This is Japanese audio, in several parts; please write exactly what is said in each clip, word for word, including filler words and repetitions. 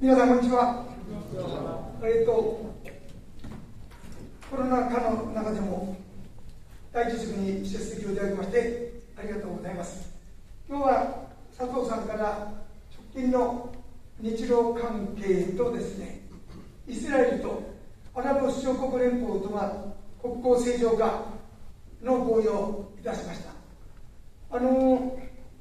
皆さんこんにちは。えっとコロナ禍の中でも第一塾に出席をいただきましてありがとうございます。今日は佐藤さんから直近の日露関係とですね、イスラエルとアラブ首長国連邦とが国交正常化の合意をいたしました。あの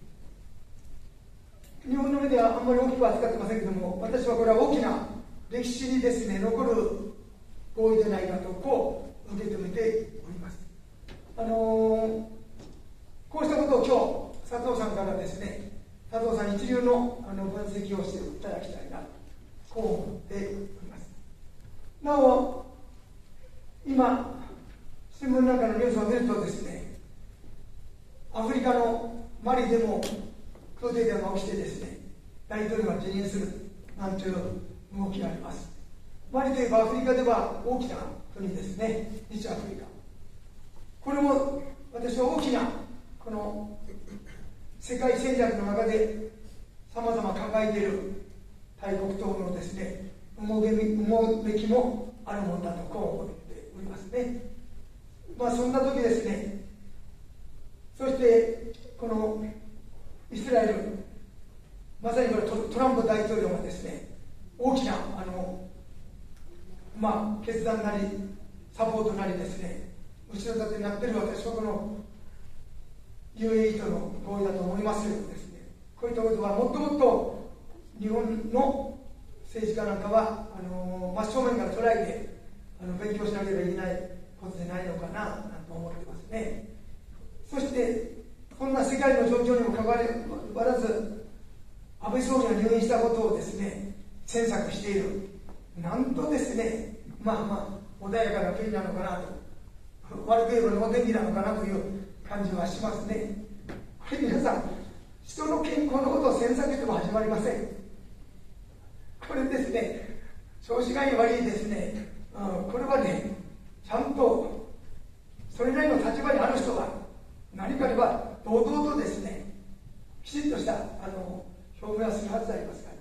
日本の目ではあんまり大きく扱ってませんけれども、私はこれは大きな歴史にですね残る合意でないかとこう受け止めております。あのこうしたことを今日佐藤さんからですね、佐藤さん一流のあの分析をしていただきたいなとこう思っております。なお今新聞なんかのニュースを見るとですね、アフリカのマリでもクーデターが起きてですね、大統領が辞任するなんていう動きがあります。マリといえばアフリカでは大きな国ですね、西アフリカ。これも私は大きなこの世界戦略の中でさまざま考えている大国等のですね、思うべきもあるものだとこう思っておりますね。まあそんな時ですね、そしてこのイスラエル、まさにこれ ト, トランプ大統領がですね、大きなあの、まあ、決断なりサポートなりですね、後ろ盾になっている私はこの ユーエーイー との合意だと思いますけどですね、こういったことはもっともっと日本の政治家なんかはあの真正面から捉えてあの勉強しなければいけないことでないのかなと思ってますね。そしてこんな世界の状況にもかかわらず安倍総理が入院したことをですね詮索している、なんとですね、まあまあ穏やかな国なのかなと、悪く言えば能天気なのかなという感じはしますね。これ皆さん、人の健康のことを詮索しても始まりません。これですね、調子がいい悪いですね、うん、これはね、ちゃんとそれなりの立場にある人が何かには堂々とですね、きちっとしたあの表明はするはずでありますから、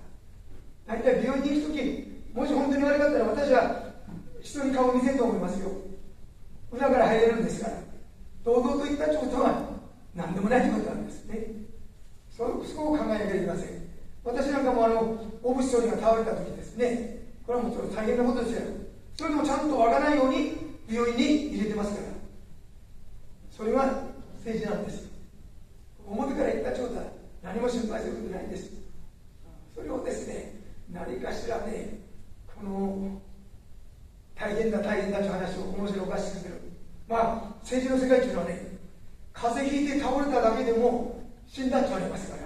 大体病院に行くとき、もし本当に悪かったら私は人に顔を見せると思いますよ。裏から入れるんですから、堂々と言ったということは何でもないということなんですね。そこを考えなきゃいけません。私なんかもあの大渕総理が倒れたときですね、これはもう大変なことですよ。それでもちゃんとわからないように病院に入れてますから、それが政治なんです。表から言ったちょうだい、何も心配することないんです。それをですね、何かしらね、この大変だ大変だという話を面白おかしくする。まあ政治の世界というのはね、風邪ひいて倒れただけでも死んだって言われますから、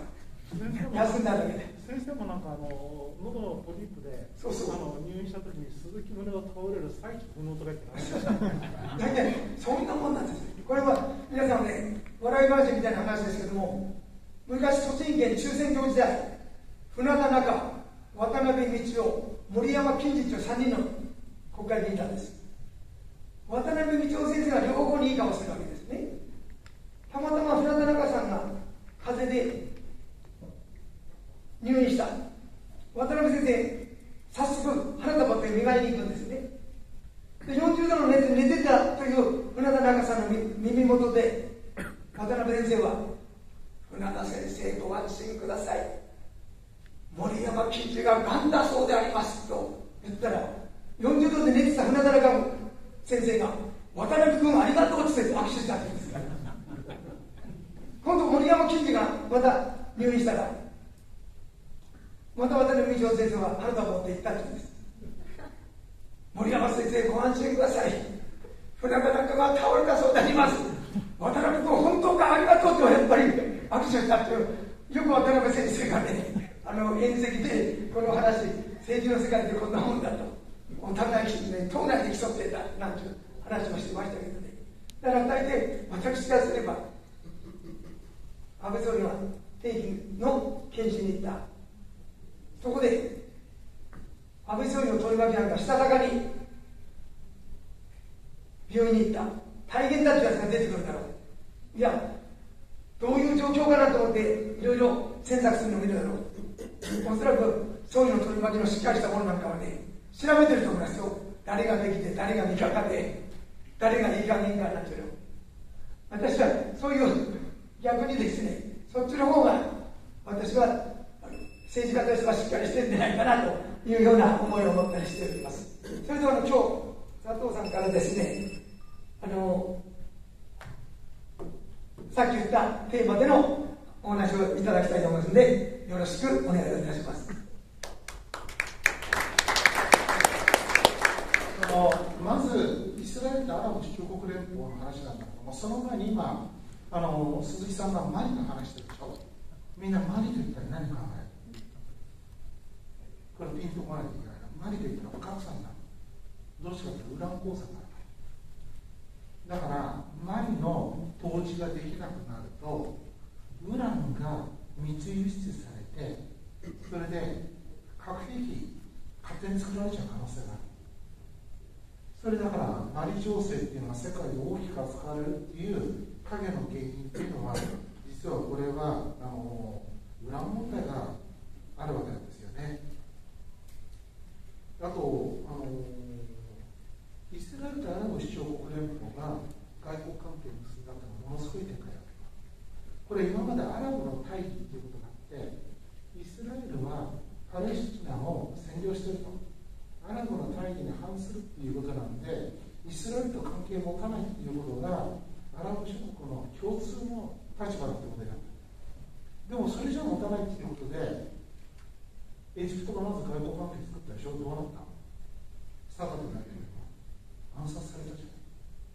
休んだだけで。 先生もなんかあの喉のポリープでそうそうあの入院した時に鈴木宗男が倒れる最中不能とか言ってました大体そんなもんなんです。これは皆さんね、笑い話みたいな話ですけども、昔栃木県中選挙時代、船田中、渡辺道夫、森山金次というさんにんの国会議員なんです。渡辺道夫先生が両方にいい顔するわけですね。たまたま船田中さんが風邪で入院した。渡辺先生、早速花束って見舞いに行くんですね。でよんじゅうどの熱で寝てたという船田中さんの耳元で、渡辺先生は、船田先生ご安心ください、森山金次ががんだそうでありますと言ったら、よんじゅうどで寝てた船田中先生が、渡辺君ありがとうって言って握手したんですから今度森山金次がまた入院したら、また渡辺道夫先生は花束を持って行ったって言うんです。森山先生ご安心ください、船田中が倒れたそうであります、渡辺君本当かありがとうとやっぱり握手したっていう、よく渡辺先生がね、あの宴席でこの話、政治の世界でこんなもんだとお互いにね、党内で競ってたなんていう話もしてましたけどね。だから大体私からすれば、安倍総理は定期の検診に行った。そこで安倍総理の取り巻きなんかしたたかに病院に行った。大変だというやつが出てくるだろう。いや、どういう状況かなと思っていろいろ詮索するのを見るだろう。 おそらくそういうの取り巻きのしっかりしたものなんかはね、調べてると思いますよ。誰ができて、誰が味方で、誰がいい加減かなんていうの。私はそういう逆にですね、そっちの方が私は政治家としてはしっかりしてるんじゃないかなというような思いを持ったりしております。それではあの今日佐藤さんからですね、あのさっき言ったテーマでのお話をいただきたいと思いますので、よろしくお願いいたします。 あのまずイスラエルとアラブ首長国連邦の話なんだけども、その前に今あの鈴木さんがマリの話してるでしょ。みんなマリと言ったら何考える？これピンとこないといけないな。マリと言ったら不拡散だ。どうしてかというとウラン鉱山がある。だからマリの統治ができなくなるとウランが密輸出されて、それで核兵器勝手に作られちゃう可能性がある。それだからマリ情勢っていうのが世界で大きく扱われるっていう影の原因っていうのは、実はこれはあのウラン問題があるわけなんですよね。あとあのイスラエルとアラブ首長国連邦が外交関係を結んだというのはものすごい展開だった。これ今までアラブの大義ということがあって、イスラエルはパレスチナを占領していると、アラブの大義に反するということなんで、イスラエルと関係を持たないということがアラブ諸国の共通の立場だということになった。でもそれじゃ持たないということで、エジプトがまず外交関係作ったでしょ。どうなった？サダト大統領が暗殺されたじゃない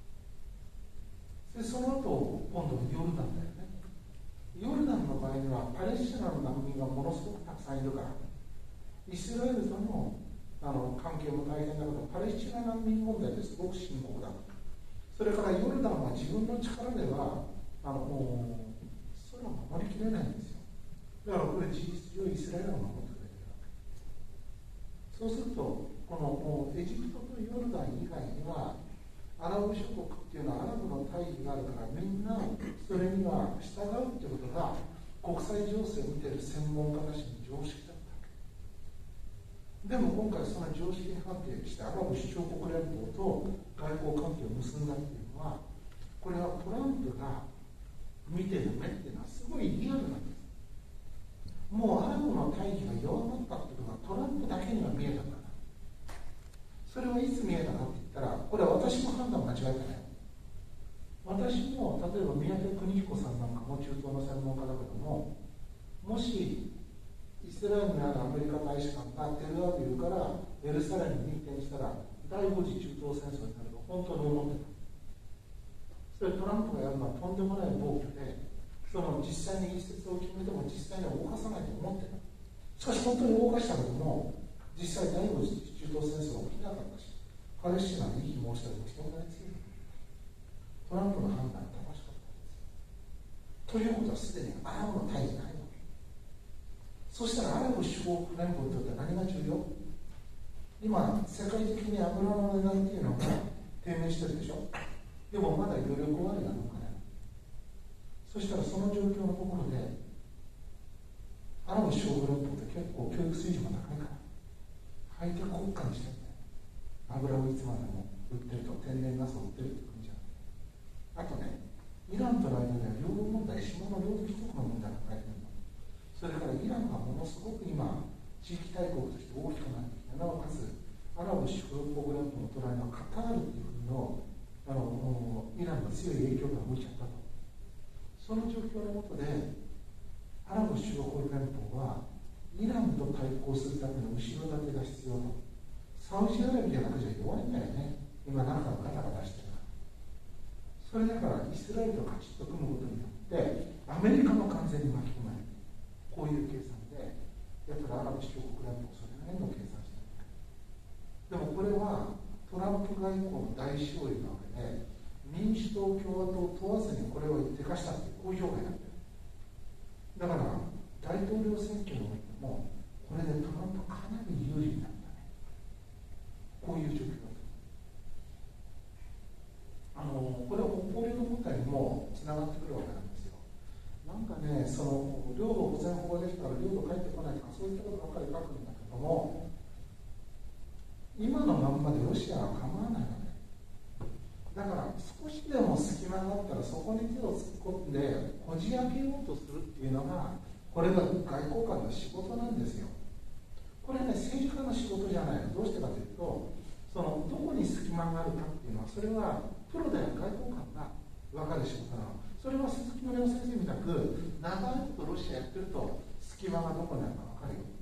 。でその後今度はヨルダンだよね。ヨルダンの場合にはパレスチナの難民がものすごくたくさんいるから、イスラエルとのあの関係も大変だけど、パレスチナ難民問題ですごく深刻だ。それからヨルダンは自分の力ではあのもうそれは守りきれないんですよ。だからこれ事実上イスラエルが守ってくれてるわけ。そうするとこのもうエジプトとヨルダン以外にはアラブ諸国っていうのはアラブの大義があるから、みんなそれには従うってことが国際情勢を見ている専門家たちの常識だった。でも今回その常識に反転してアラブ首長国連邦と外交関係を結んだっていうのは、これはトランプが見てる目っていうのはすごいリアルなんです。もうアラブの大義が弱まったってことがトランプだけには見えたんだな。それはいつ見えたかって言ったら、これは私の判断間違えてない。私も例えば宮家邦彦さんなんかも中東の専門家だけども、もしイスラエルにあるアメリカ大使館がテルアビブからエルサレムに移転したら第五次中東戦争になると本当に思ってた。それトランプがやるのはとんでもない暴挙で、その実際に一節を決めても実際には動かさないと思ってた。しかし本当に動かしたけども、実際第五次中東戦争は起きなかったし、パレスチナに異議申し立ても人がないつける。トランプの判断は正しかったんです。ということはすでにアラブの大義ないわけ。そしたらアラブ首長国連邦にとっては何が重要？今世界的に油の値段っていうのが低迷してるでしょ。でもまだ余力はありなのかね。そしたらその状況のところでアラブ首長国連邦って結構教育水準が高いからハイテク国家にしてるね。油をいつまでも売ってると、天然ガスを売ってるって国じゃない。あとね、イランとの間では領土問題、島の領土帰国の問題が抱えてるの。それからイランがものすごく今地域大国として大きくなってきて、なおかつアラブ首長国連邦の隣のカタールという国のあのイランの強い影響が動いちゃったと。その状況の下でアラブ首長国連邦はイランと対抗するための後ろ盾が必要と。サウジアラビアだけじゃ弱いんだよね。今なんかガタガタしてるから。それだからイスラエルとカチッと組むことによってアメリカも完全に巻き込まれる。こういう計算でやっぱりアラブ首長国連邦それなりの計算してる。でもこれはトランプ外交の大勝利なわけで、民主党共和党問わずにこれを手化したってこういう評価になってる。だから大統領選挙においてもこれでトランプかなり有利になったね。こういう状況だと。あのこれは北方領土問題にもつながってくるわけなんですよ。なんかね、その領土保全法ができたら領土帰ってこないとかそういったことも、今のまんまでロシアは構わないわけだから、少しでも隙間があったらそこに手を突っ込んでこじ開けようとするっていうのが、これが外交官の仕事なんですよ。これね、政治家の仕事じゃないの。どうしてかというと、そのどこに隙間があるかっていうのは、それはプロである外交官が分かる仕事なの。それは鈴木宗男先生みたく長いことロシアやってると隙間がどこにあるか分かるよ。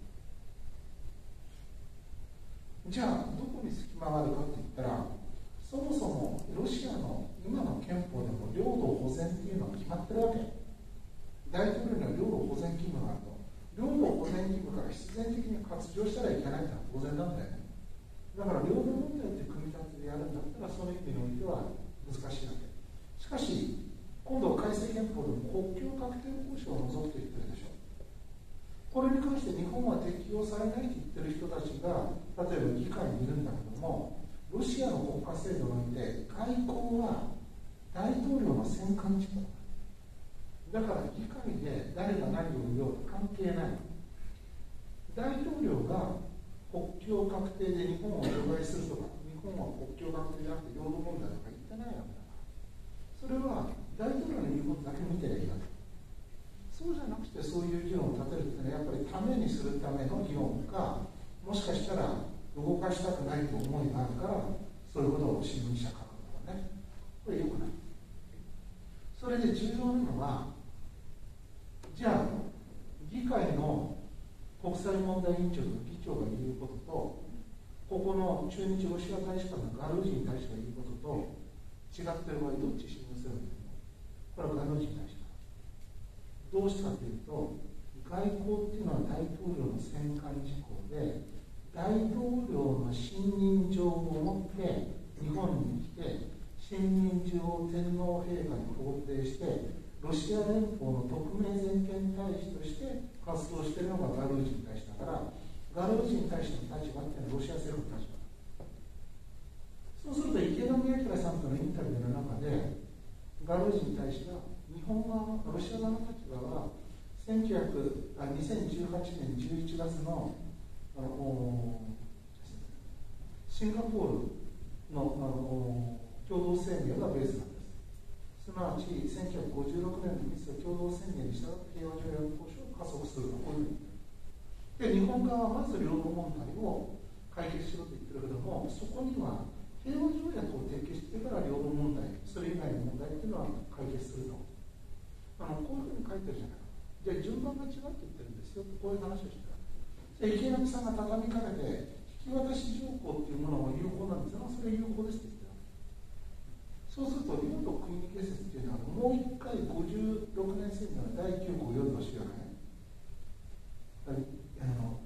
じゃあどこに隙間があるかって言ったら、そもそもロシアの今の憲法でも領土保全っていうのは決まってるわけ。大統領には領土保全義務があると。領土保全義務から必然的に割譲したらいけないってのは当然なんだよね。だから領土問題って組み立てでやるんだったら、その意味においては難しいわけ。しかし今度改正憲法でも国境確定交渉を除くと言ってるでしょ。これに関して日本は適用されないと言ってる人たちが例えば議会にいるんだけども、ロシアの国家制度において外交は大統領の選管事項だから、議会で誰が何を言おうと関係ない。大統領が国境確定で日本を除外するとか、日本は国境確定じゃなくて領土問題とか言ってないわけだから、それは大統領の言うことだけ見てりゃいいわけ。そうじゃなくて、そういう議論を立てるってのはやっぱりためにするための議論か、もしかしたら動かしたくないという思いがあるから、そういうことを新聞記者書くのはね、これよくない。それで重要なのは、じゃあ議会の国際問題委員長の議長が言うことと、ここの駐日ロシア大使館のガルージン大使が言うことと違ってる場合、どっち信用するんですか。これはガルージン大使。どうしたかというと、外交っていうのは大統領の選管事項で、大統領の信任状を持って日本に来て、信任状を天皇陛下に肯定して、ロシア連邦の特命全権大使として活動しているのがガルージン大使だから、ガルージン大使の立場っていうのはロシア政府の立場だ。そうすると池上彰さんとのインタビューの中で、ガルージン大使が日本側のロシア側の立場はにせんじゅうはちねんじゅういちがつのあのシンガポール の, あの共同声明がベースなんです。すなわちせんきゅうひゃくごじゅうろくねんのミス共同宣言に従って平和条約交渉を加速すると、こういうふうにで、日本側はまず領土問題を解決しろと言ってるけども、そこには平和条約を締結してから領土問題、それ以外の問題っていうのは解決すると、あのこういうふうに書いてるじゃないか。じゃあ順番が違うって言ってるんですよ、こういう話をしてる。池上さんが畳みかけて引き渡し条項っていうものは有効なんですが、それ有効ですって言ってる。そうすると領土国民結節っていうのはもう一回ごじゅうろくねん宣言のだいきゅうごう読んでほしいよね。あの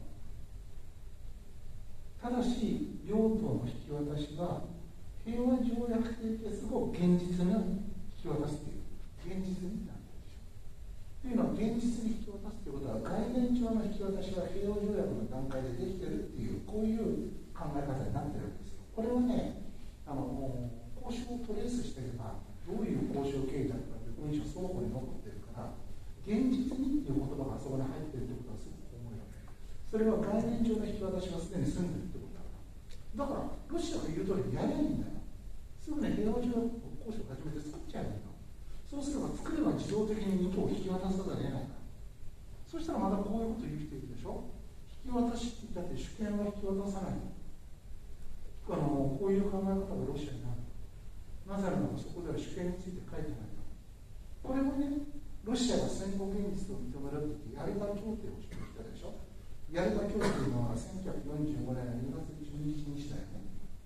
ただし領土の引き渡しは平和条約締結後現実に引き渡すという現実になるでしょう。というのは現実に引き渡すということは概念上の引き渡しは平和条約の段階でできているっていうこういう考え方になっているわけですよ。これはね、あの交渉をトレースしていればどういう交渉経緯だったかという文章双方に残っているから、現実にっていう言葉がそこに入っているということはすごく重いわけ。それは概念上の引き渡しはすでに済んでいるということだから。だからロシアが言う通りやればいいんだよ。すぐに平和条約交渉を始めて作っちゃえばいいの。そうすれば作れば自動的に日本を引き渡さざるを得ないから。そしたらまたこういうこと言う人いるでしょ。引き渡しだって主権は引き渡さないの。あのこういう考え方がロシアになる。なぜならばそこでは主権について書いてないから。これもね、ロシアが戦後現実を認めるときヤルタ協定をしてきたでしょ。ヤルタ協定というのはせんきゅうひゃくよんじゅうごねんのにがつじゅうににちだよね。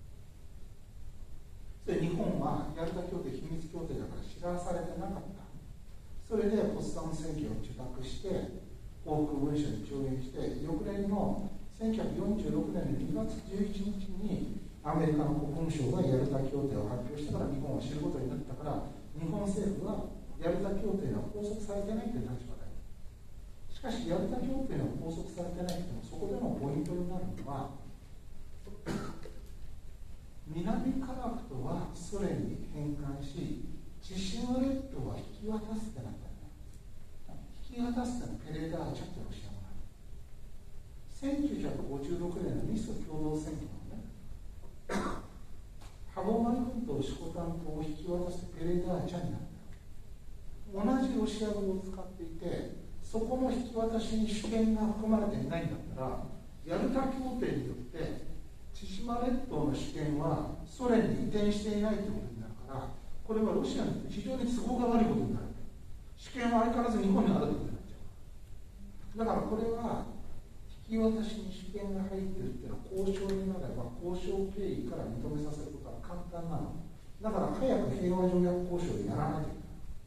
で日本はヤルタ協定秘密協定だから知らされてなかった。それでポツダム宣言を受諾して報復文書に調印して、翌年のせんきゅうひゃくよんじゅうろくねんのにがつじゅういちにちにアメリカの国務省がヤルタ協定を発表してから日本を知ることになったから、日本政府はヤルタ協定が拘束されてないという立場だよ。しかしヤルタ協定が拘束されてないというのは、そこでのポイントになるのは南カラクトはソ連に返還し、チシマ列島は引き渡すってなったよね。引き渡すってのはペレーダーチャってロシア語なの。 せんきゅうひゃくごじゅうろくねんの日ソ共同宣言のね、歯舞群島シコタン島を引き渡してペレダーチャになった。同じロシア語を使っていて、そこの引き渡しに主権が含まれていないんだったら、ヤルタ協定によって千島列島の主権はソ連に移転していないということになるから、これはロシアにとって非常に都合が悪いことになる。主権は相変わらず日本にあることになっちゃう。だからこれは引き渡しに主権が入っているっていうのは交渉になれば交渉経緯から認めさせることは簡単なの。だから早く平和条約交渉でやらなきゃいけない。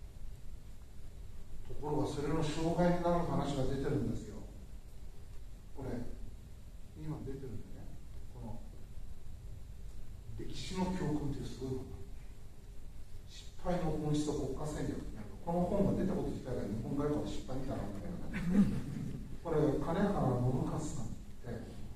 ところがそれの障害になる話が出てるんですよ。これ今出てるんでね、この歴史の教訓ってすごいこと。失敗の本質と国家戦略ってなると、この本が出たこと自体が日本外交の失敗みたいなんだけどねこれ金原信勝さんって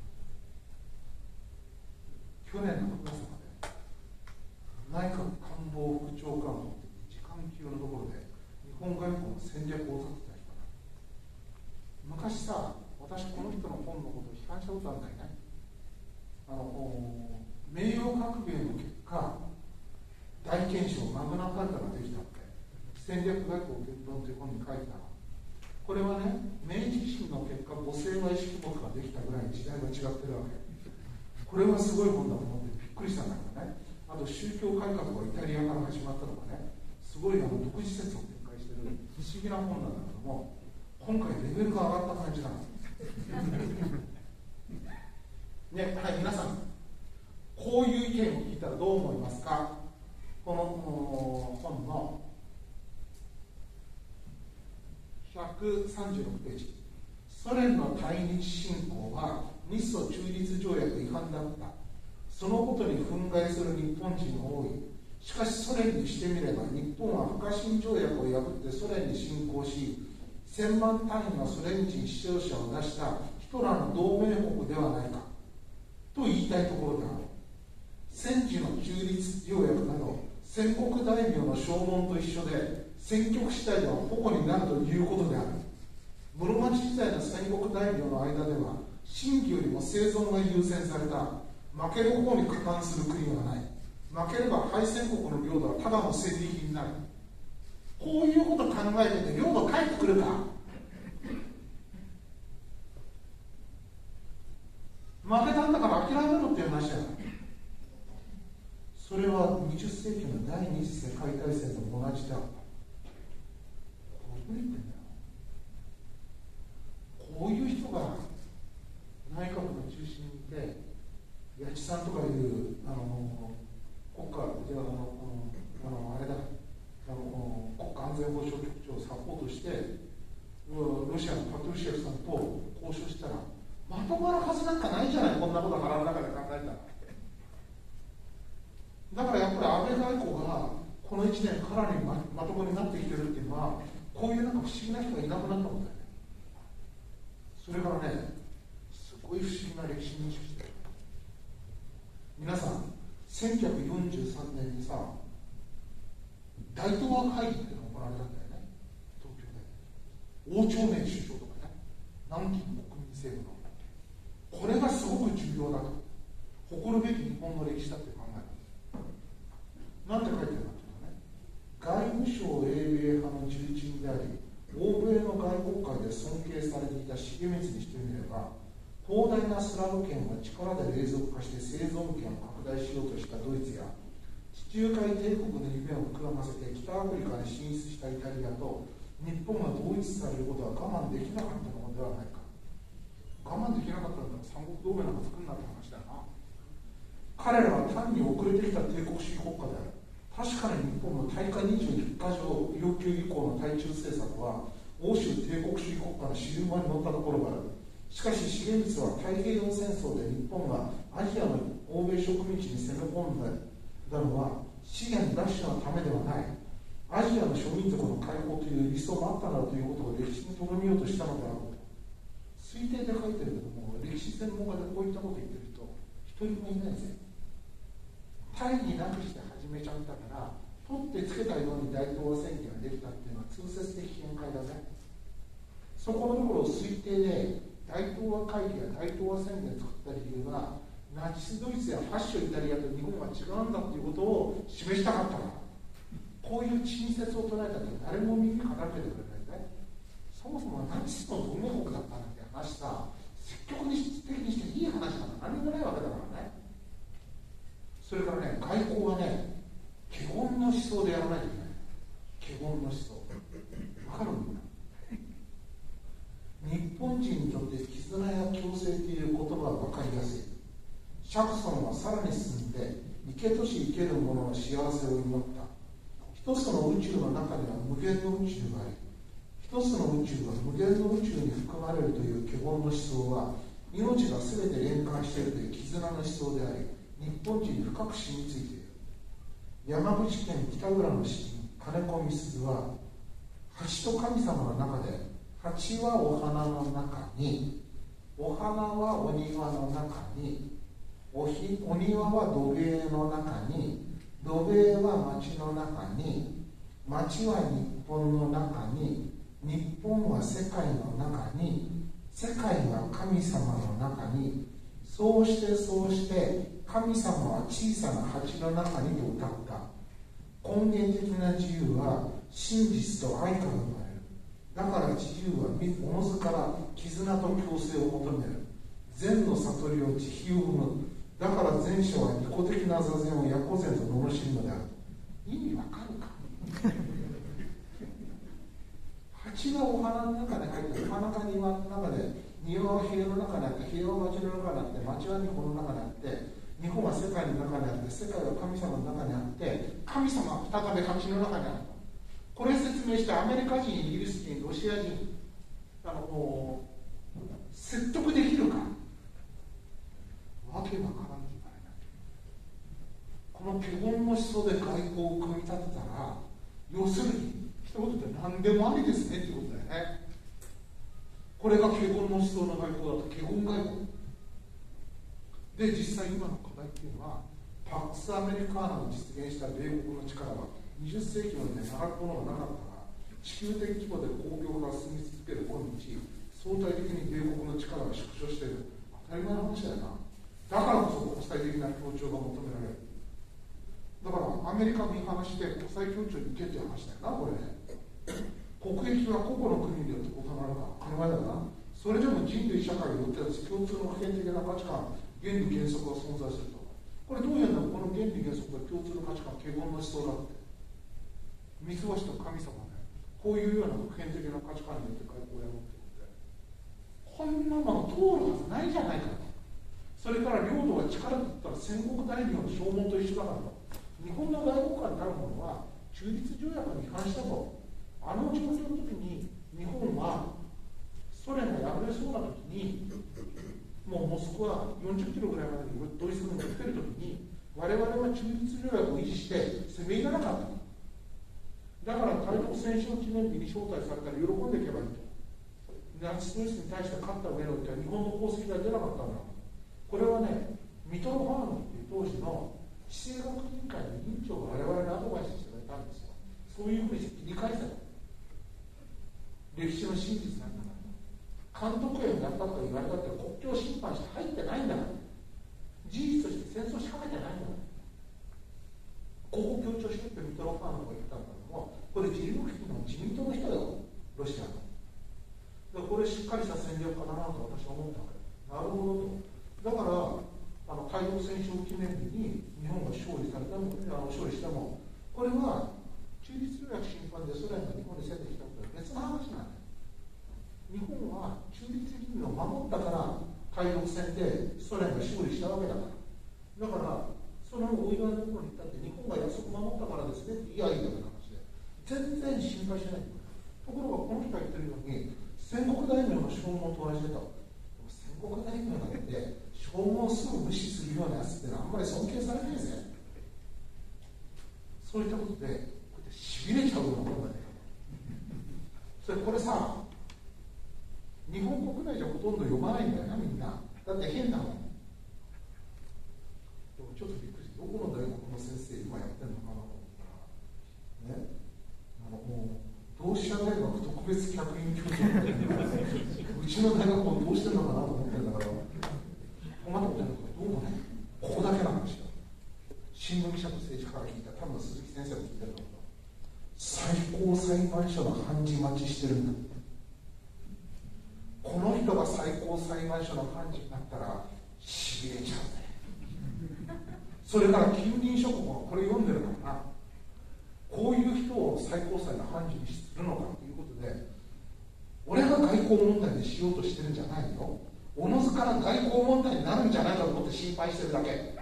去年のくがつまで内閣官房副長官の次官級のところで日本外交の戦略を立てた人だ。昔さ、私この人の本のことを批判したことあるんだよね。あの名誉革命の結果、大憲章マグナカルタができたって、戦略外交結論という本に書いてたの。これはね、明治維新の結果、母性和意識目ができたぐらい時代が違ってるわけ。これはすごい本だと思ってびっくりしたんだけどね。あと宗教改革はイタリアから始まったのがね、すごいあの独自説を展開してる不思議な本なんだけども、今回レベルが上がった感じなのね。はい、皆さんこういう意見を聞いたらどう思いますか。この本のひゃくさんじゅうろくページ、ソ連の対日侵攻は日ソ中立条約違反だった。そのことに憤慨する日本人が多い。しかしソ連にしてみれば、日本は不可侵条約を破ってソ連に侵攻し、せんまん単位のソ連人死傷者を出したヒトラーの同盟国ではないかと言いたいところである。戦時の中立条約など戦国大名の証文と一緒で、戦局次第では保護になるということである。室町時代の戦国大名の間では、真偽よりも生存が優先された。負ける方に加担する国はない。負ければ敗戦国の領土はただの戦利品になる。こういうことを考えてて、領土帰ってくるか。負けたんだから諦めろっていう話じゃない。それはにじゅっせいきの第二次世界大戦と同じだ。何言ってんだよ。こういう人が内閣の中心にいて、八千さんとかいうあの国家じゃあのあのあれだあの国家安全保障局長をサポートして、ロシアのパトルシェフさんと交渉したら、まとまるはずなんかないじゃない、こんなこと腹の中で考えたら。だからやっぱり安倍外交がこのいちねんかなり ま, まともになってきてるっていうのは、こういうなんか不思議な人がいなくなったことだよね。それからね、すごい不思議な歴史認識してる。皆さん、せんきゅうひゃくよんじゅうさんねんにさ、大東亜会議っていうのが行われたんだよね、東京で。王朝明首相とかね、南京国民政府の。これがすごく重要だと、誇るべき日本の歴史だって考える。なんて書いてあるかというとね、外務省英米派の重鎮であり、欧米の外交界で尊敬されていた重光にしてみれば、広大なスラブ圏を力で隷属化して生存権を拡大しようとしたドイツや、地中海帝国の夢を膨らませて北アフリカに進出したイタリアと日本が統一されることは我慢できなかったのではないか。我慢できなかったんだら三国同盟なんか作んなって話だよな。彼らは単に遅れてきた帝国主義国家である。確かに日本の大化にじゅういっか条要求以降の対中政策は欧州帝国主義国家の尻馬に乗ったところがある。しかし重光は太平洋戦争で日本がアジアの欧米植民地に攻め込んだのは資源奪取のためではない。アジアの諸民族の解放という理想もあったなということを歴史にとどめようとしたのであろう。推定で書いてるけども、歴史専門家でこういったこと言ってる人一人もいないぜ。大義なくして始めちゃったから、取ってつけたように大東亜宣言ができたっていうのは通説的見解だね。そこのところを推定で大大東亜会議や大東亜宣言を作った理由は、ナチスドイツやファッションイタリアと日本は違うんだということを示したかったから。こういう陳説を唱えたって誰も耳に傾けてくれないね。そもそもナチスの同盟国だったなんて話さ、積極的にしていい話なんか何もないわけだからね。それからね、外交はね、華厳の思想でやらないといけない。華厳の思想。わかるんだ。日本人にとって絆や共生という言葉は分かりやすい。シャクソンはさらに進んで、生けとし生ける者の幸せを祈った。一つの宇宙の中には無限の宇宙があり、一つの宇宙は無限の宇宙に含まれるという華厳の思想は、命が全て連関しているという絆の思想であり、日本人に深く染みついている。山口県北浦の詩人金子みすずは、蜂と神様の中で、蜂はお花の中に、お花はお庭の中に、おひお庭は土塀の中に、土塀は町の中に、町は日本の中に、日本は世界の中に、世界は神様の中に、そうしてそうして神様は小さな鉢の中にと歌った。根源的な自由は真実と愛から生まれる。だから自由はおのずから絆と共生を求める。善の悟りを慈悲を生む。だから前者は利己的な座禅を夜行禅と罵るのである。意味わかるか蜂がお花の中に入って、お花が庭の中で、庭は塀の中にあって、塀は町の中にあって、町は日本の中にあって、日本は世界の中にあって、世界は神様の中にあって、神様は再び蜂の中にある。これ説明してアメリカ人、イギリス人、ロシア人、あのもう説得できるか。わけわからんと言われない。この華厳の思想で外交を組み立てたら、要するに一言で何でもありですねっていうことだよね。これが華厳の思想の外交だと、華厳外交で、実際今の課題っていうのは、パックスアメリカーナを実現した米国の力はにじゅっせいきまでなるものがなかったから、地球的規模で工業が進み続ける今日、相対的に米国の力が縮小している。当たり前の話だよな。だからこそ国際的な協調が求められる。だからアメリカ見放して国際協調に行けっていう話だよな、これね。国益は個々の国によって異なるから当たり前だよな。それでも人類社会によっては共通の普遍的な価値観、原理原則が存在すると。これどういうの？この原理原則が共通の価値観、華厳の思想だって。三つ星と神様ね、こういうような普遍的な価値観によって外交をやろうってことで、こんなの通るはずないじゃないかと。それから領土が力だったら戦国大名の証文と一緒だからと。日本の外交官たるものは中立条約に違反したと。あの状況の時に日本はソ連が敗れそうな時に、もうモスクワよんじゅっキロぐらいまでドイツ軍が来てる時に、我々は中立条約を維持して攻め入らなかった。だから対独戦勝記念日に招待されたら喜んでいけばいいと。ナチスドイツに対して勝った上においては日本の功績が出なかったんだ。これはね、ミトロファーノっていう当時の地政学委員会の委員長が我々にアドバイスしてくれたんですよ。そういうふうにして切り返せた。歴史の真実なんだから。監督園やったとか言われたって国境侵犯して入ってないんだから。事実として戦争しかけてないんだから。ここを強調してってミトロファーノが言ったんだけども、これ自由危機の自民党の人よ、ロシアの。だからこれしっかりした戦略家だなと私は思ったわけ。なるほどと。だからあの対独戦勝記念日に日本が勝利されたもあの勝利しても、これは中立条約侵犯でソ連が日本に攻めてきたことは別の話なんだよ。日本は中立義務を守ったから対独戦でソ連が勝利したわけだから。だからそのお祝いのところに行ったって日本が約束守ったからですねっていやいいだけの話で全然心配しない。ところがこの人が言ってるように戦国大名の証文と同じだと。戦国大名が出て証文をすぐ無視するようなやつってのはあんまり尊敬されないぜ。そういったことでこうやってしびれちゃうようなもんだね。それこれさ、日本国内じゃほとんど読まないんだよなみんな。だって変だもん。でもちょっとびっくりして、どこの大学の先生今やってんのかなと思ったらね、あのもう同志社大学特別客員教授みたいなうちの大学も同うしてるのかなと思ってるんだから、困ったことやるからどうもね、ここだけの話よ。新聞記者と政治家から聞いた、多分鈴木先生も聞いてると思う。最高裁判所の判事待ちしてるんだ。この人が最高裁判所の判事になったらしびれちゃうね。それから近隣諸国はこれ読んでるからな、こういう人を最高裁の判事にするのかということで、俺が外交問題にしようとしてるんじゃないよ。おのずから外交問題になるんじゃないかと思って心配してるだけ。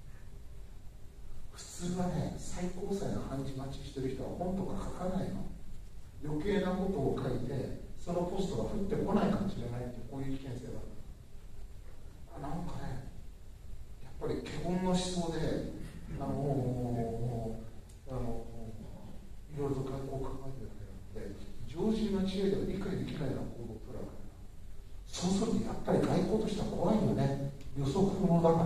普通はね、最高裁の判事待ちしてる人は本とか書かないの。余計なことを書いて、そのポストが降ってこないかもしれないって、こういう危険性がある。なんかね、やっぱり華厳の思想で、あのあのいろいろと外交を考えてるだけで、常人の知恵では理解できないような行動を取るわけだ。そうするとやっぱり外交としては怖いよね。予測不能だから。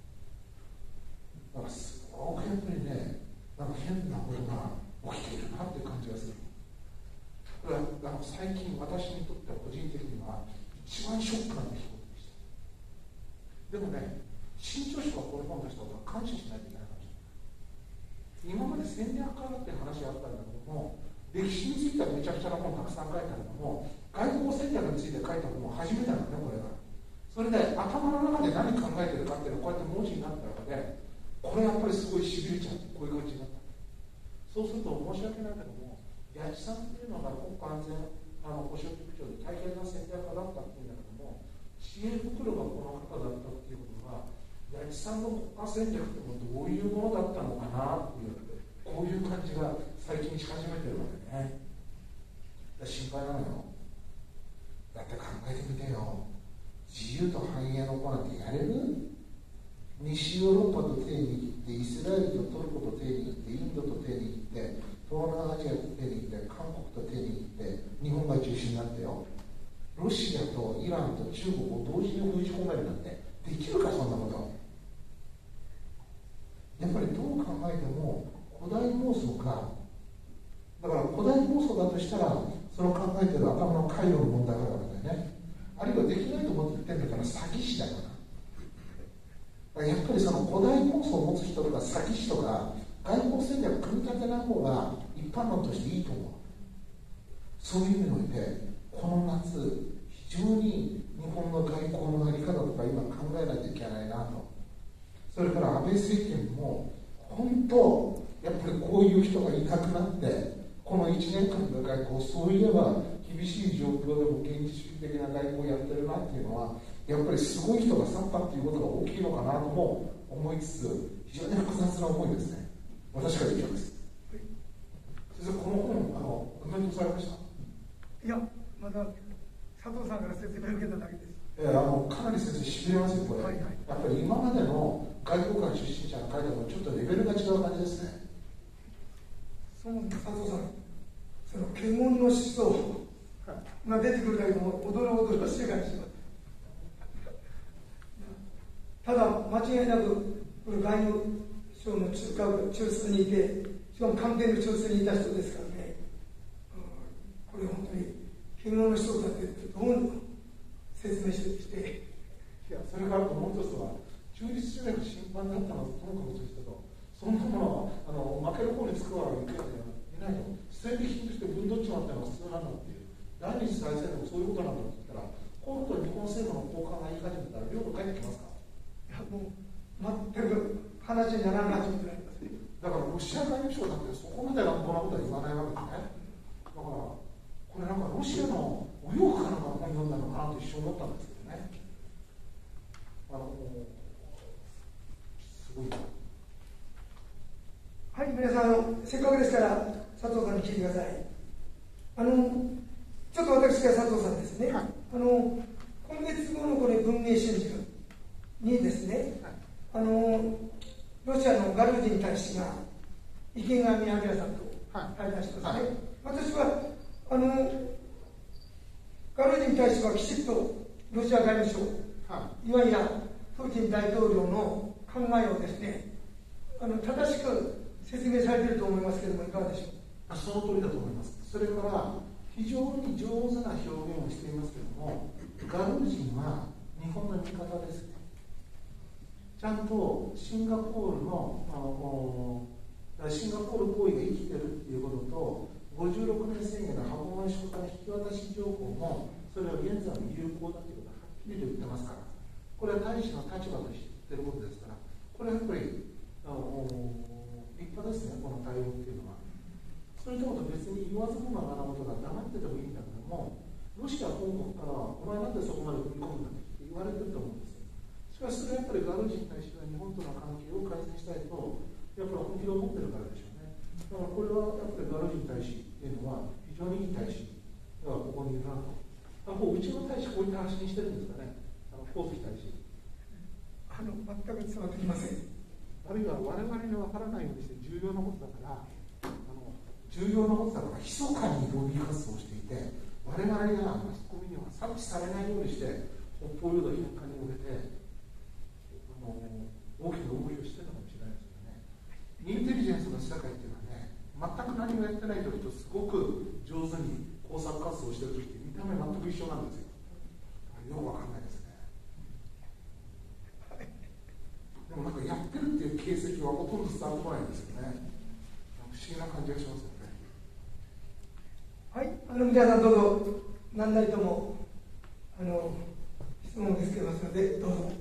だからすごくやっぱりね、なんか変なことが起きているなって感じがする。だからあの最近私にとっては個人的には一番ショックな出来事でした。でもね、新潮社がこの本出したことは感謝しないといけないかもしれない。今まで戦略家だって話があったんだけども、歴史についてはめちゃくちゃな本たくさん書いてあるのも、外交戦略について書いた本も初めてなんだね、これが。それで頭の中で何考えてるかっていうのをこうやって文字になった中で、これやっぱりすごいしびれちゃう。こういう感じになった。そうすると申し訳ないけども、八千さんっていうのが国家安全あの保障局長で大変な戦略家だったっていうんだけども、知恵袋がこの方だったっていうことが、八千さんの国家戦略ってもどういうものだったのかなっていう、こういう感じが最近し始めてるわけね。心配なのよ。だって考えてみてよ。自由と繁栄の子なんてやれる？西ヨーロッパと手に行って、イスラエルとトルコと手に行って、インドと手に行って、東南アジアと手に行って、韓国と手に行って、日本が中心になってよ。ロシアとイランと中国を同時に封じ込めるなんてできるか、そんなこと。やっぱりどう考えても古代妄想か。だから古代妄想だとしたら、その考えてる頭の回路の問題があるわけだよね。あるいはできないと思って言ってんだから詐欺師だから。やっぱりその古代妄想を持つ人とか詐欺師とか外交戦略組み立てない方が一般論としていいと思う。そういう意味においてこの夏非常に日本の外交の在り方とか今考えないといけないなと。それから安倍政権も本当やっぱりこういう人がいなくなってこのいちねんかんの外交、そういえば厳しい状況でも現実主義的な外交をやってるなっていうのはやっぱりすごい人が去ったっていうことが大きいのかなとも思いつつ、非常に複雑な思いですね。私から言います。先生、この本、あの、コメントされました？ いや、まだ佐藤さんから説明を受けただけです。 えー、あのかなり先生、しびれますよ、これ。はいはい、やっぱり今までの外交官出身者が書いたのとちょっとレベルが違う感じですね。 その佐藤さん、その華厳の思想が出てくるだけでも、おどろおどろしい感じします。ただ、間違いなく、これ外務省の中核中枢にいて、しかも官邸の中枢にいた人ですからね、うん、これ本当に、華厳の思想だってどう説明して、 いや、それからもう一つは、中立主義が審判だったのはともかくとしてと、そんなものはあの負ける方につくわけにいないと、戦利品として分取っちまったのが普通なんだっていう、第二次大戦でもそういうことなんだって言ったら、こういうこと日本政府の高官が言い始めたら、領土帰ってきますか？ いや、もう全く話にならないと思ってありますね。 だからロシア外務省だってそこまで乱暴なことは言わないわけですね。だからこれなんかロシアの右翼かなんか本読んだのかなと一瞬思ったんですけどね。あのすごい。 はい、皆さん、せっかくですから佐藤さんに聞いてください。あのちょっと私が佐藤さんですね。はい、あの今月号のこれ文藝春秋にですね、はい、あのロシアのガルージン大使が池上彰さんと対談しますね。はいはい、私はあのガルージン大使はきちっとロシア外務省、はい、いわゆるプーチン大統領の考えをですね、あの正しく説明されていると思いますけれども、いかがでしょうか。 その通りだと思います。それから非常に上手な表現をしていますけれども、 ガルー人は日本の味方ですね。ちゃんとシンガポールの、あのシンガポール行為が生きてるっていうことと、ごじゅうろくねん宣言の箱物宿家の引き渡し条項も、それは現在も有効だということははっきりと言ってますから、これは大使の立場として言ってることですから、これはやっぱりあの立派ですね、この対応っていうのは。そういったこと別に言わずもがなことが黙っててもいいんだけども、ロシア本国からは、お前なんでそこまで踏み込むんだって言われてると思うんですよ。しかし、それはやっぱりガルー人に対しては日本との関係を改善したいと、やっぱり本気を持ってるからでしょうね。だからこれはやっぱりガルー人大使っていうのは、非常にいい大使がここにいるなと。あ、もううちの大使、こういった発信してるんですかね、あの神月大使。 あの全く伝わってきません。 あるいは我々に分からないようにして重要なことだから、あの重要なことだから、密かにロビー活動をしていて、我々がマスコミには察知されないようにして、北方領土返還に向けてあの大きな動きをしてるのかもしれないですけどね。インテリジェンスの世界っていうのはね、全く何もやってない時とすごく上手に工作活動をしてる時って見た目全く一緒なんですよ。よくわかんないですね。でもなんかやってるっていう形跡はほとんど伝わってこないんですよね。不思議な感じがしますよね。 はい、あの皆さんどうぞ何なりともあの質問を受け付けますのでどうぞ。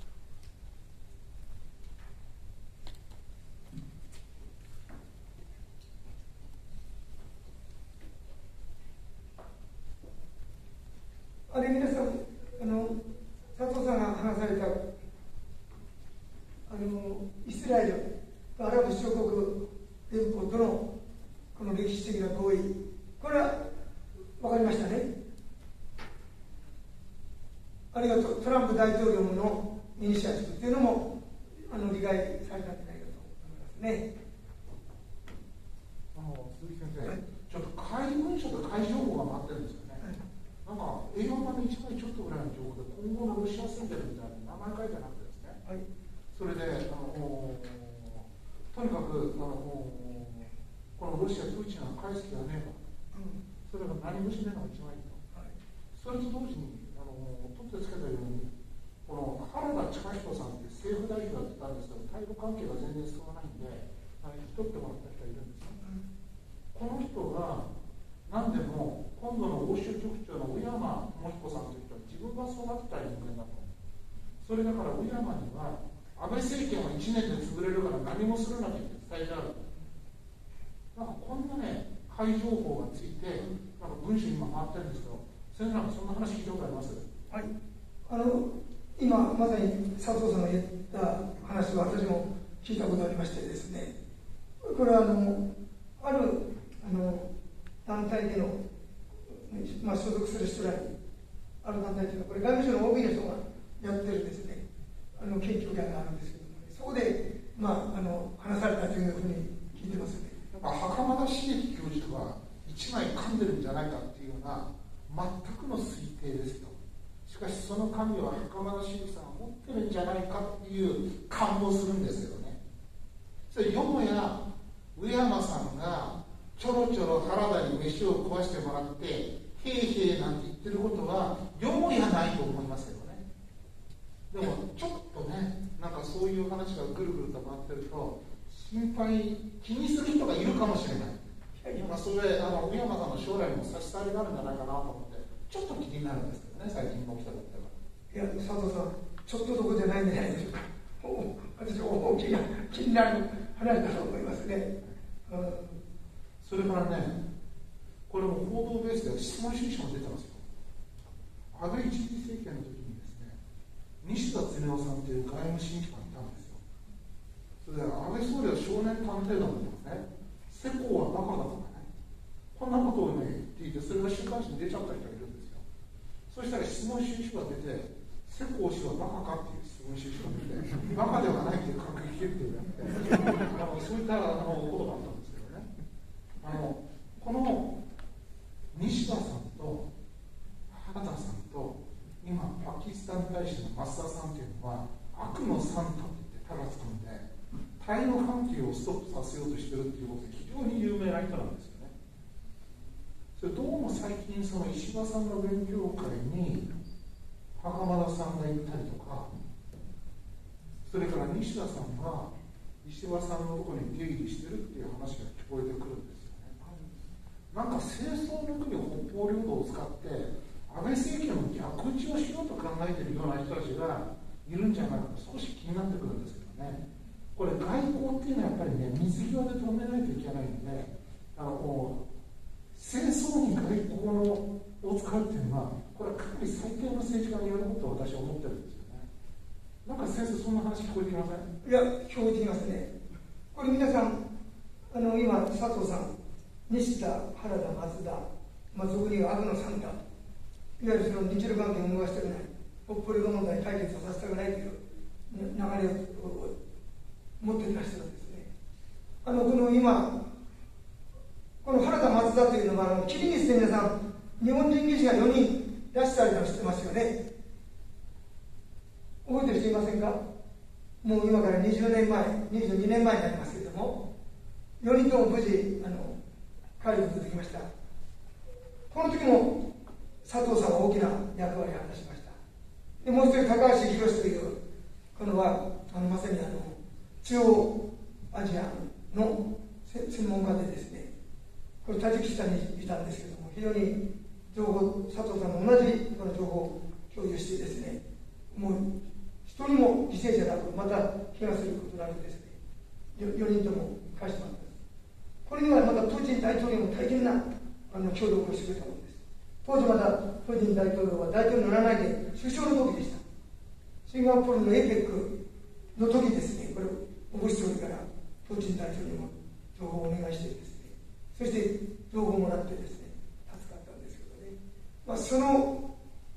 あれ皆さんあの佐藤さんが話されたあのイスラエルとアラブ諸国連邦とのこの歴史的な合意、これは分かりましたね。ありがとう。トランプ大統領のイニシアチブというのもあの理解されたんじゃないかと思いますね。 あの鈴木先生、はい、ちょっと会議文書と会議情報が回ってるんですよね。はい、なんか英語版のいちまいちょっとぐらいの情報で今後のロシア戦略みたいな名前書いてなくてですね。はい、それであのとにかくあのこのロシアプーチンが返す気がねえか、うん、それが何もしねえのが一番いいと、はい、それと同時にあの取ってつけたようにこの原田親彦さんって政府代表やってたんですけど対ロ関係が全然進まないんで引き取ってもらった人がいるんですよ、うん、この人が何でも今度の欧州局長の小山智彦さんという人は自分が育てた人間だと。それだから小山には安倍政権はいちねんで潰れるから何もするなって伝えてある。なんかこんなね、会情報がついて、なんか文書今回ってるんですけど、先生なんかそんな話聞いたことあります？ はい。あの、今まさに佐藤さんが言った話は私も聞いたことありましてですね、これはあの、あるあの団体での、まあ、所属する人らに、ある団体というのは、これ外務省の オービー の人がやってるですね、あの研究会があるんですけども、ね、そこで、まあ、あの話されたというふうに聞いてますね。 袴田茂樹教授とか一枚噛んでるんじゃないかっていうような全くの推定ですよ。しかしその紙は袴田茂樹さんが持ってるんじゃないかっていう感もするんですけどね。それよもや上山さんがちょろちょろ原田に飯を食わしてもらってへいへいなんて言ってることはよもやないと思いますけどね。でもちょっとね、なんかそういう話がぐるぐると回ってると心配、気にする人がいるかもしれない。まあ、それあの上山さんの将来にも差し障りがあるんじゃないかなと思ってちょっと気になるんですけどね、最近起きたことでは。 いや、佐藤さん、ちょっとどころじゃないんじゃないでしょうか。私は大きな気になる話だと思いますね。うん、 それからね、これも報道ベースで質問主義も出てますよ。安倍一次政権の時にですね、西田恒夫さんという外務審議官がいたんですよ。それで安倍総理は少年探偵団だとかね、世耕はバカだとかね、こんなことをね言っていて、それが週刊誌に出ちゃった人がいるんですよ。そしたら質問主義が出て、世耕氏はバカかっていう質問主義が出て、バカではないっていう感覚決定があって、そういったあのことがあったんですけどね。あのこの西田さんと原田さんと今パキスタン大使の増田さんというのは悪のサンタって言ってたらつくんで、対ロ関係をストップさせようとしているということで非常に有名な人なんですよね。それどうも最近その石破さんの勉強会に袴田さんが言ったりとか、それから西田さんが石破さんのところに出入りしてるっていう話が聞こえてくるんですよね。なんか戦争の国北方領土を使って安倍政権の逆打ちをしようと考えているような人たちがいるんじゃないかと少し気になってくるんですけどね。これ外交っていうのはやっぱりね、水際で止めないといけないので、あのこう戦争に外交のを使うっていうのは、これはかなり最低の政治家にやることと私は思ってるんですよね。なんか先生、そんな話聞こえてきません？ いや、聞こえてきますね。これ皆さん、あの今、佐藤さん、西田、原田、松田、まあ、俗に言う悪の三田、いわゆるその日露関係を動かしたくない、北方領土問題解決をさせたくないという流れを持っていらっしゃるんですね。あのこの今、この原田、松田というのは、あのキリギリスで皆さん、日本人技師がよにん出したりとしてますよね。覚えてる人いませんか？もう今からにじゅうねんまえ、にじゅうにねんまえになりますけれども、よにんとも無事、あの帰ることができました。この時も佐藤さんは大きな役割を果たしました。でもう一人、高橋宏という、このはあのまさにあの中央アジアの専門家でですね、これタジキスタンにいたんですけども、非常に情報、佐藤さんと同じこの情報を共有してですね、もう一人も犠牲者なく、また怪我することなくですね、よにんとも返してもらったんです。これにはまたプーチン大統領も大変なあの協力をしてくれたものです。当時またプーチン大統領は大統領にならないで首相の時でした。シンガポールのエペックの時ですね、これを覚えておるから、プーチン大統領にも情報をお願いしてですね、そして情報をもらってですね、助かったんですけどね。まあ、その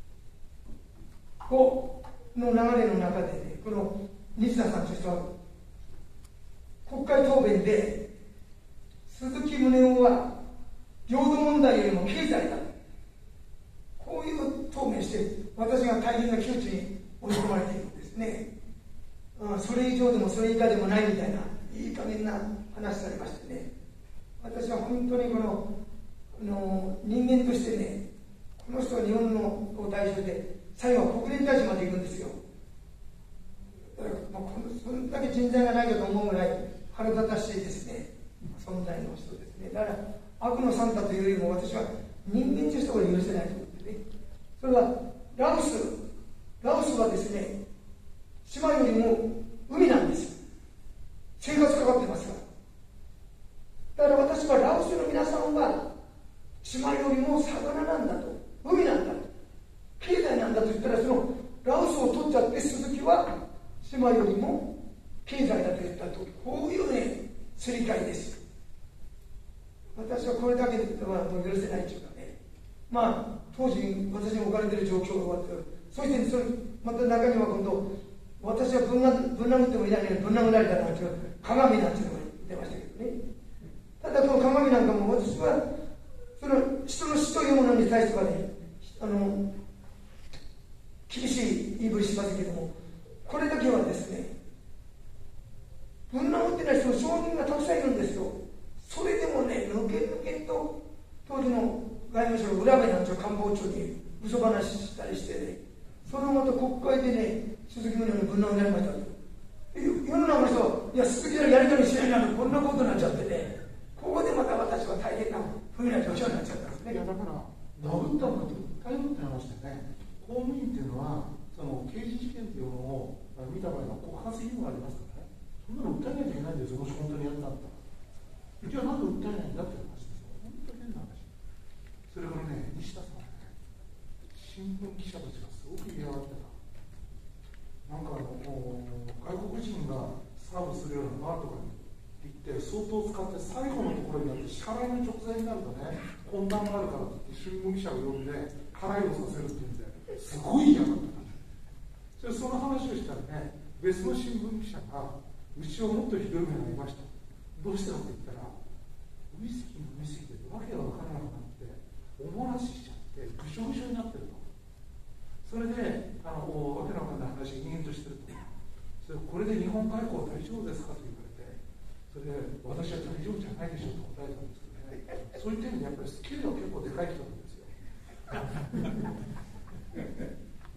後の流れの中でね、この西田さんとしては、国会答弁で、鈴木宗男は領土問題よりも経済だ、こういう答弁して、私が大変な窮地に追い込まれているんですね。うん、それ以上でもそれ以下でもないみたいな、いい加減な話されましてね、私は本当にこの、あの人間としてね、この人は日本のを代表で、最後は国連大使まで行くんですよ。だから、まあ、このそんだけ人材がないかと思うぐらい腹立たしいですね、存在の人ですね。だから悪のサンタというよりも、私は人間としてこれ許せないと思ってね。それはラオス、ラオスはですね、島よりも海なんですよ。生活かかってますから。だから私はラオスの皆さんは島よりも魚なんだと、海なんだと、経済なんだと言ったら、そのラオスを取っちゃって、鈴木は島よりも経済だと言ったと、こういうね、すり替えですよ。私はこれだけではもう許せないというかね、まあ、当時、私に置かれている状況が終わってる、そしてそれ、また中には今度、私はぶん殴ぶん殴ってもいないのにぶん殴られたなんていう鏡なんていうのが出ましたけどね。ただ、この鏡なんかも、私は、その人の死というものに対してはね、あの、厳しい言いぶりしますけれども、これだけはですね、ぶん殴ってない人の証人がたくさんいるんですよ。それでもね、抜け抜けと当時の外務省の浦部なんていう官房長に嘘話したりしてね、そのまた国会でね、鈴木宗男にぶん殴られましたと。世の中の人は、いや、鈴木さんやり取りしないなの、こんなことになっちゃってね、ここでまた私は大変な不利な状況になっちゃったんですね。 いや、だから、殴ったのかと訴えるって話でね、公務員っていうのは、その刑事事件っていうのを見た場合の告発義務がありますからね、そんなの訴えないといけないんですよ、もし本当にやったんだったら。じゃあ、なんで訴えないんだっていう話ですよ。本当に変な話。それからね、西田さんね、新聞記者たちがすごく嫌がってた。なんかあの、外国人がサーブするようなバーとかに行って、相当使って最後のところになって、支払いの直前になるとね、混乱があるからって新聞記者を呼んで、払いをさせるっていうんで、すごい嫌がってた。それその話をしたらね、別の新聞記者が、うちをもっとひどい目がありました。どうしてかと言ったら、ウイスキーのウイスキーでわけが分からなくなって、おもらししちゃって、ぐしょぐしょになってると。それで、あのわけの分からない話、延々としてると。それこれで日本外交大丈夫ですかと言われて、それで私は大丈夫じゃないでしょうと答えたんですけどね、そういう点でやっぱりスキルは結構でかい人なんですよ。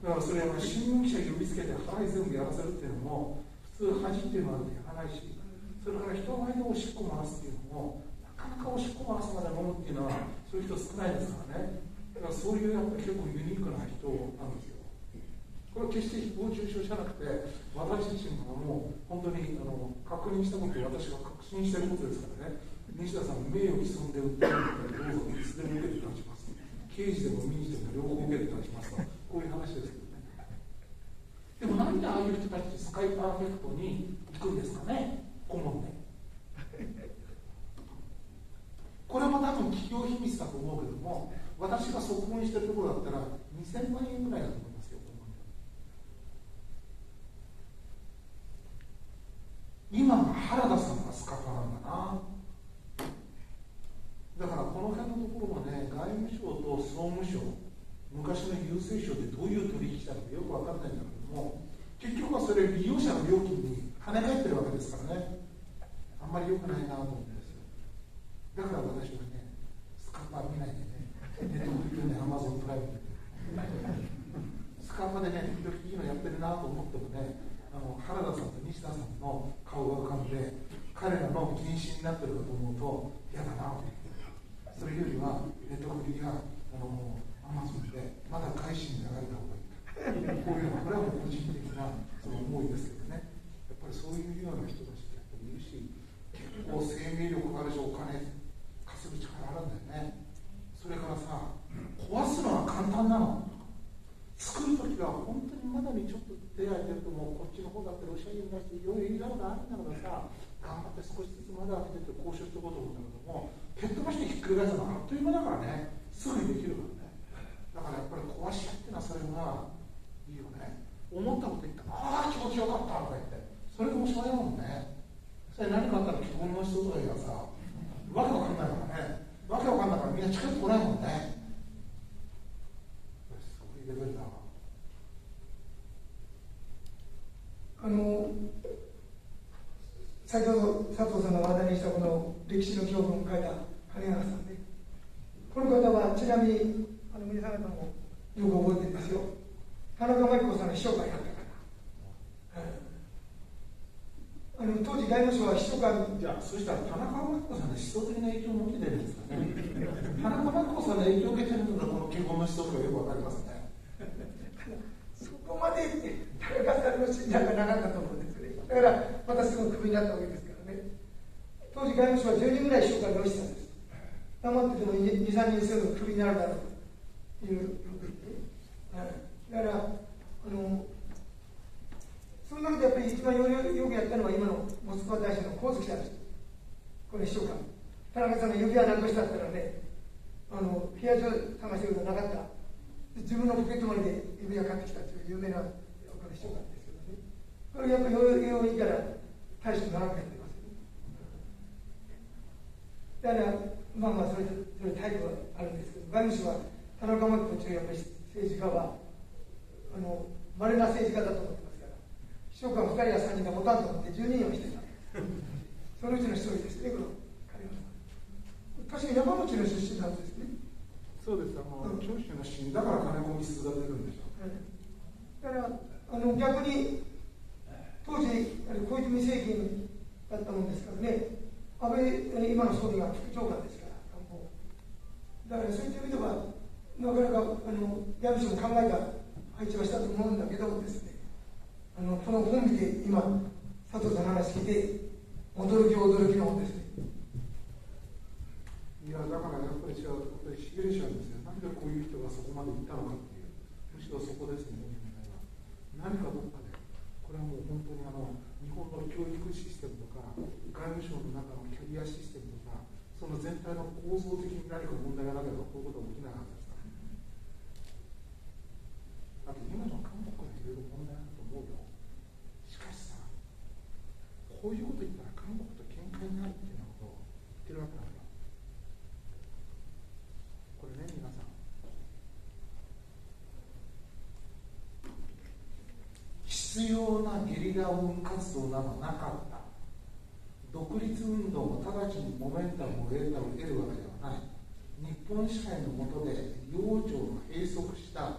だからそれは新聞記者呼びつけて払い全部やらせるっていうのも普通恥っていうのはやらないし、それから人前でおしっこ漏らすっていうのもなかなかおしっこ漏らすまで飲むっていうのはそういう人少ないですからね。だからそういうやっぱり結構ユニークな人なんですよ。これは決して誹謗中傷じゃなくて、私自身がもう本当にあの確認したことを私が確信していることですからね。西田さん、名誉毀損で訴えるのでどうぞいつでも受けて立ちます。刑事でも民事でも両方受けて立ちますと、こういう話ですけどね。でもなんでああいう人たちスカイパーフェクトに行くんですかね、顧問で。これも多分企業秘密だと思うけども、私が側問してるところだったらにせんまんえんぐらいだと思いますよ、顧問で。今の原田さんがスカパなんだな。だからこの辺のところはね、外務省と総務省、昔の郵政省でどういう取引したのかよく分かんないんだけども、結局はそれ利用者の料金に跳ね返ってるわけですからね、あんまり良くないなと思うんですよ。だから私はね、スカパー見ないでね、ネットフリでね、アマゾンプライムでスカパーでね、時々いいのやってるなと思ってもね、あの原田さんと西田さんの顔が浮かんで、彼らの禁止になってるかと思うと嫌だなと思って。それよりはネットフリやあのアマゾンでまだ改心に流れた方がいい。こういうのはこれはもう個人的なその思いですけどね。やっぱりそういうような人たちってやっぱりいるし、結構生命力があるしお金稼ぐ力あるんだよね。それからさ、壊すのは簡単なの。作るときは本当にまだにちょっと出会えてるともうこっちの方だってロシア人に対していろいろ言いたいことあるんだけどさ、頑張って少しずつまだ開けてって交渉していこうと思うんだけども、蹴っ飛ばしてひっくり返すのはあっという間だからね、すぐにできるからね。だからやっぱり壊し屋っていうのはそれがいいよね。思ったこと言って、ああ気持ちよかったとか言って、それでおしまいだもんね。それ何かあったら既婚の人とかがさ、わけわかんないからね、わけわかんないからみんな近寄ってこないもんね。すごいレベルだわ。 あの先ほど佐藤さんが話題にしたこの歴史の教訓を書いた金原さんね、この方はちなみにあの皆さん方もよく覚えてるんですよ。田中真紀子さんの秘書官やったから、うん、あの当時外務省は秘書官。 じゃあそしたら田中真紀子さんの思想的な影響も受けてるんですかね。田中真紀子さんの影響を受けてるのがこの結婚の思想とかよくわかりますね。 そこまで田中さんの信頼がなかったと思うんですよね。だからまたすぐクビになったわけですからね。当時外務省はじゅうにんぐらい秘書官が用意したんです。黙っててもに、さんにんすぐクビになるだろうという、はい、だからあのその中でやっぱり一番よくやったのは今のモスクワ大使の上月さんです。これ秘書官、田中さんが指輪なくしたったらね、あの部屋中探してることなかった。自分のポケットマネーで指輪買ってきたという有名なこの秘書官ですけどね。これやっぱりよういいから大使も長くやってますよね。だからまあまあそれそれ態度はあるんですけど、外務省は田中真紀子というやっぱり政治家はあの稀な政治家だと思ってますから、秘書官ふたりやさんにんが持たんと思ってじゅうにんをしてた。そのうちの一人ですね、この彼は。確か山口の出身なんですね。 そうです。あの、うん、教師のシーンだから金子に数が出るんでしょう。 うん、だからあの逆に当時小泉政権だったもんですからね、安倍今の総理が副長官ですから、だからそういった意味ではなかなかあの外務省も考えた配置はしたと思うんだけどもですね、あのこの本見て今佐藤さんの話聞いて驚き驚きの本ですね。 いやだからやっぱりしげるしゃんですよ。なんでこういう人がそこまで行ったのかっていう、むしろそこですね。何かどっかでこれはもう本当にあの日本の教育システムとか外務省の中のキャリアシステムとかその全体の構造的に何か問題がなければこういうことは起きないはずですから。あと今の韓国はいろいろ問題あると思うよ。しかしさ、こういうこと言ったら韓国と喧嘩になるっていうようなことを言ってるわけなんだよ。これね、皆さん必要なゲリラ運活動などなかった。独立運動も直ちにモメンタムを得るわけではない。日本支配の下で領長の閉塞した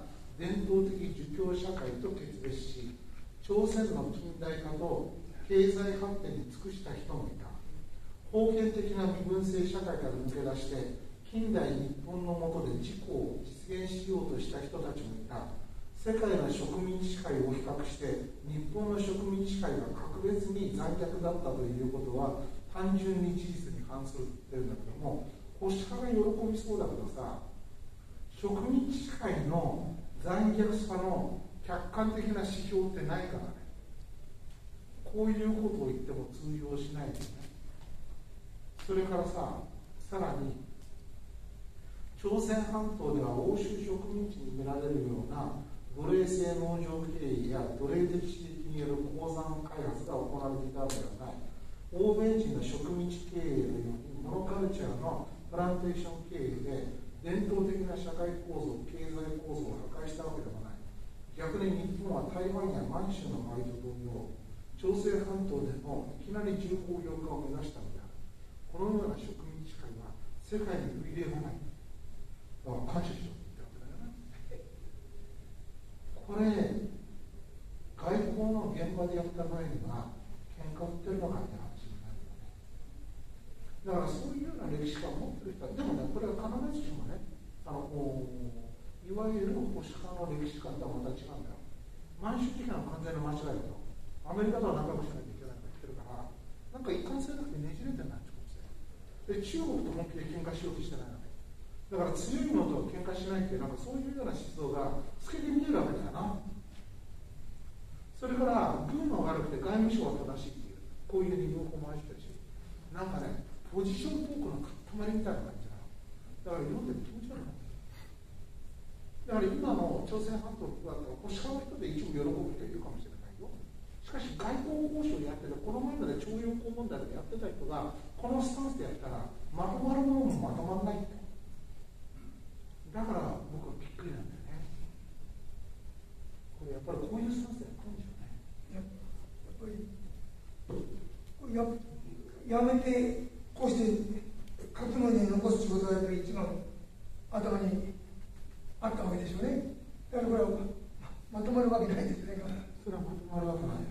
伝統的儒教社会と決別し、朝鮮の近代化と経済発展に尽くした人もいた。封建的な身分制社会から抜け出して近代日本の下で自己を実現しようとした人たちもいた。世界の植民地支配を比較して日本の植民地支配が格別に残虐だったということは単純に事実に反するって言うんだけども、保守派が喜びそうだけどさ、植民地支配の残虐さの客観的な指標ってないからね。こういうことを言っても通用しないですね。それからさ、さらに朝鮮半島では欧州植民地に見られるような奴隷制農場経営や奴隷的刺激による鉱山開発が行われていたわけではない。欧米人の植民地経営のようにモノカルチャーのプランテーション経営で伝統的な社会構造、経済構造を破壊したわけでもない。逆に日本は台湾や満州の場合と同様、朝鮮半島でのいきなり重工業化を目指したのである。このような植民地社会は世界に類例がない。だから感謝しようって言ったわけだよね。これ、外交の現場でやった場合には、喧嘩売ってるのかって話になるよね。だからそういうような歴史観を持ってる人は、でもね、これは必ずしもね、あのいわゆる保守派の歴史観とはまた違うんだよ。満州的なの完全な間違いだと。アメリカとは仲良くしなきゃいけないとか言ってるから、なんか一貫性なくてねじれてないってことですよ。で、中国と本気で喧嘩しようとしてないわけ。だから強いのと喧嘩しないっていう、なんかそういうような思想が透けて見えるわけだよな。それから軍は悪くて外務省は正しいっていう、こういう二分法もあったりし、なんかね、ポジショントークの塊みたいな感じなの。だから読んでる気持ち悪い。だから今の朝鮮半島だったら保守派の人で一部喜ぶ人いるかもしれないよ。しかし外交交渉やってる、この前まで徴用工問題でやってた人がこのスタンスでやったらまとまるものもまとまらないって。だから僕はびっくりなんだよね。これやっぱりこういうスタンスでやったんでしょうね。 やっぱりや, やめてこうして書き物に残す仕事がやっぱり一番頭にあったわけでしょうね。だからこれは ま, まとまるわけないですね。 それはまとまるわけないです。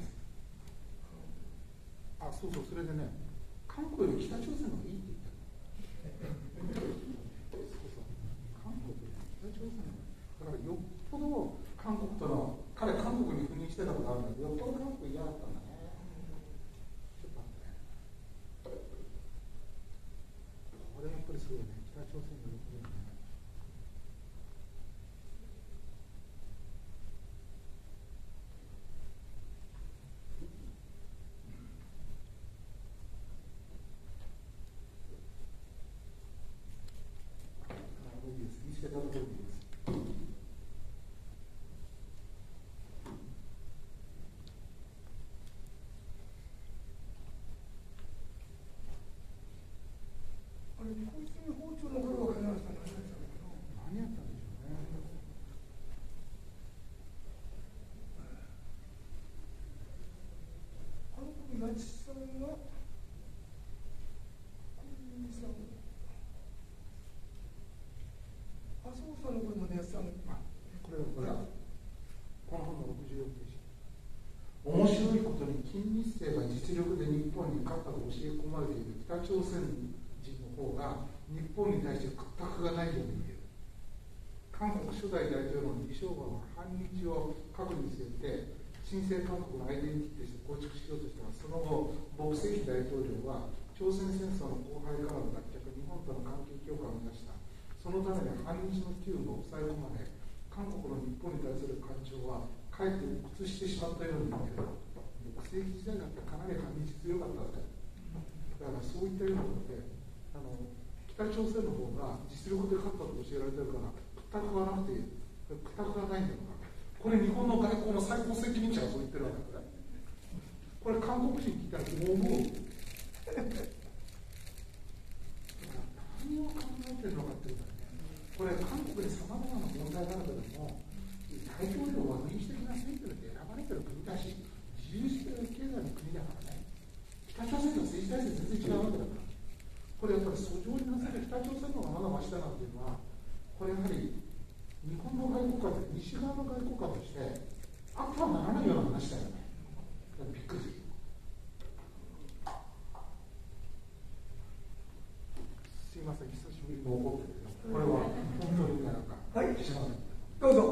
あ、そうそう、それでね、韓国より北朝鮮の方がいいって言ってる。そうそう、韓国より北朝鮮の方がいい。だからよっぽど韓国との、彼韓国に赴任してたことあるんだけど、よっぽど韓国嫌だったんだね。ちょっと待ってね。これやっぱりすごいね、北朝鮮のよっぽどね。見つけたところでいいです。 あれ、公式包丁の頃は必ず何やったんでしょうね。 韓国八さんが麻生さんの頃までやってたの。 これはこれはこの本のろくじゅうよんページ。面白いことに金日成が実力で日本に勝ったと教え込まれている北朝鮮人の方が日本に対して屈託がないように見える。韓国初代大統領の李承晩は反日を核に据えて新生韓国のアイデンティティとして構築しようとしたが、その後朴正煕大統領は朝鮮戦争の荒廃からの脱却、日本との関係強化を目指した。そのために反日の機運が抑え込まれ、韓国の日本に対する感情はかえって鬱屈してしまったように見える。朴正煕時代だってかなり反日強かったわけだから、そういったようなことであの北朝鮮の方が実力で勝ったと教えられてるから屈託がなくて屈託がないんだから、これ日本の外交の最高責任者がそう言ってるわけだから、これ韓国人聞いたらどう思う？何を考えてるのかっていうかね、これ韓国にさまざまな問題があるけども、大統領は民主的な選挙で選ばれてる国だし、自由してる経済の国だからね、北朝鮮の政治体制全然違うわけだから、これやっぱり訴状になされ北朝鮮の方がまだましだなっていうのは、これやはり日本の外交官ってに西側の外交家としてあってはならないような話だよね。びっくりする。すいません、久しぶりに怒ってる。これは本当になんか、 はい、 すいません。 どうぞ。